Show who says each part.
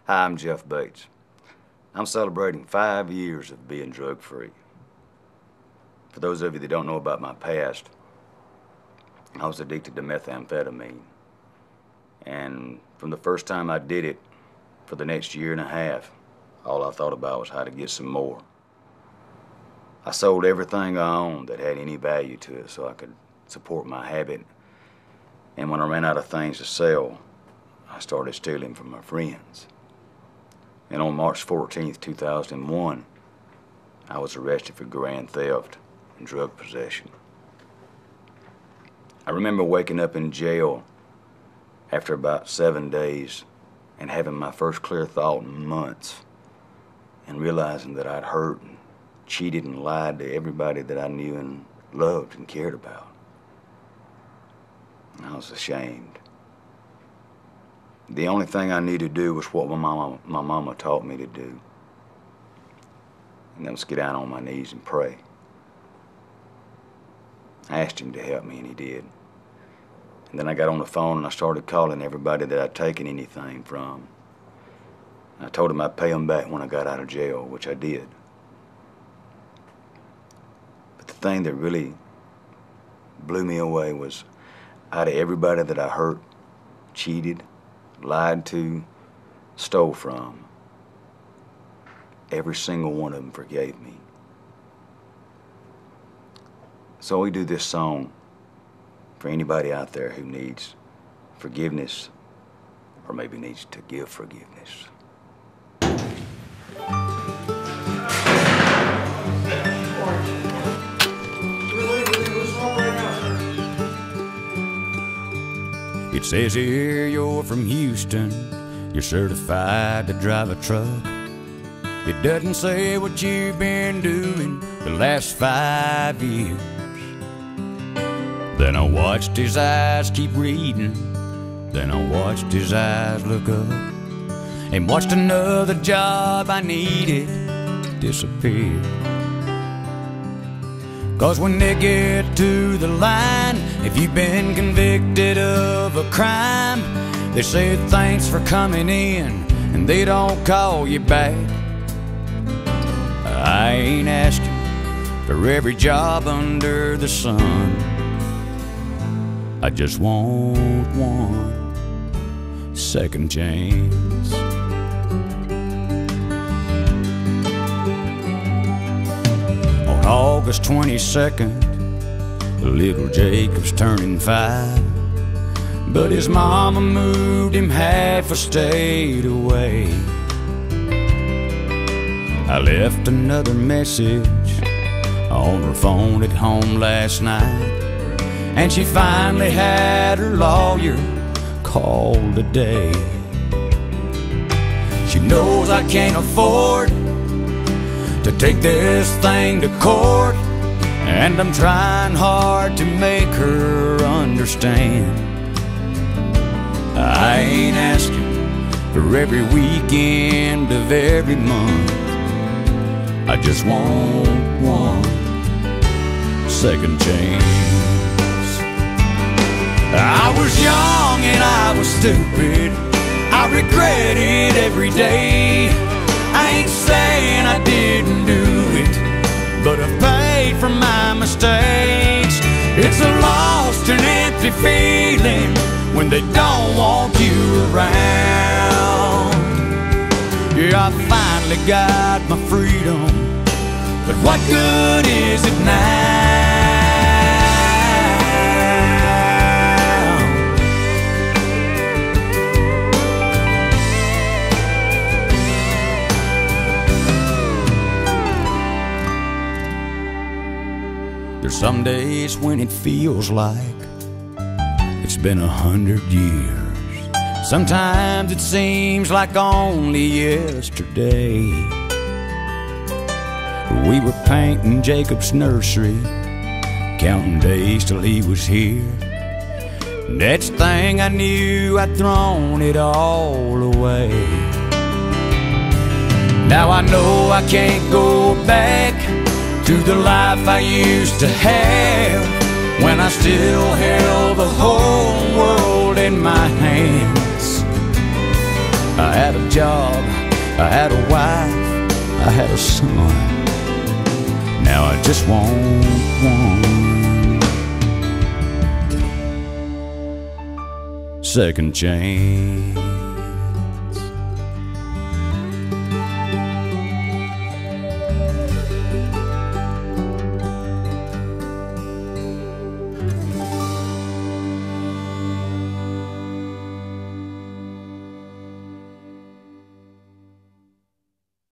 Speaker 1: Hi, I'm Jeff Bates. I'm celebrating 5 years of being drug-free. For those of you that don't know about my past, I was addicted to methamphetamine. And from the first time I did it, for the next year and a half, all I thought about was how to get some more. I sold everything I owned that had any value to it so I could support my habit. And when I ran out of things to sell, I started stealing from my friends. And on March 14th, 2001, I was arrested for grand theft and drug possession. I remember waking up in jail after about 7 days and having my first clear thought in months and realizing that I'd hurt and cheated and lied to everybody that I knew and loved and cared about. And I was ashamed. The only thing I knew to do was what my mama taught me to do. And that was get down on my knees and pray. I asked him to help me, and he did. And then I got on the phone and I started calling everybody that I'd taken anything from. I told them I'd pay them back when I got out of jail, which I did. But the thing that really blew me away was out of everybody that I hurt, cheated, lied to, stole from, every single one of them forgave me. So we do this song for anybody out there who needs forgiveness or maybe needs to give forgiveness.
Speaker 2: It says here you're from Houston, you're certified to drive a truck. It doesn't say what you've been doing the last 5 years. Then I watched his eyes keep reading, then I watched his eyes look up, and watched another job I needed disappear. 'Cause when they get to the line, if you've been convicted of a crime, they say thanks for coming in and they don't call you back. I ain't asking for every job under the sun, I just want one second chance. On August 22nd, little Jacob's turning 5, but his mama moved him half a state away. I left another message on her phone at home last night, and she finally had her lawyer call today. She knows I can't afford to take this thing to court, and I'm trying hard to make her understand. I ain't asking for every weekend of every month, I just want one second chance. I was young and I was stupid, I regret it every day. I ain't saying I didn't do it, but I've paid for my mistakes. It's a lost and empty feeling when they don't want you around. Yeah, I finally got my freedom, but what good is it now? There's some days when it feels like it's been 100 years. Sometimes it seems like only yesterday. We were painting Jacob's nursery, counting days till he was here. Next thing I knew, I'd thrown it all away. Now I know I can't go back to the life I used to have, when I still held the whole world in my hands. I had a job, I had a wife, I had a son. Now I just want one second chance.